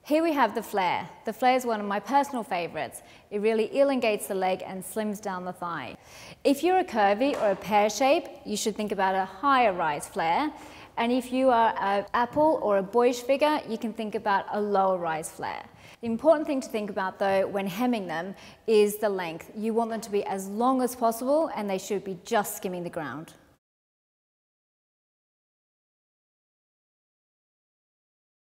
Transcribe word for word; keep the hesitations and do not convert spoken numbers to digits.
Here we have the flare. The flare is one of my personal favorites. It really elongates the leg and slims down the thigh. If you're a curvy or a pear shape, you should think about a higher rise flare. And if you are an apple or a boyish figure, you can think about a lower rise flare. The important thing to think about though when hemming them is the length. You want them to be as long as possible and they should be just skimming the ground.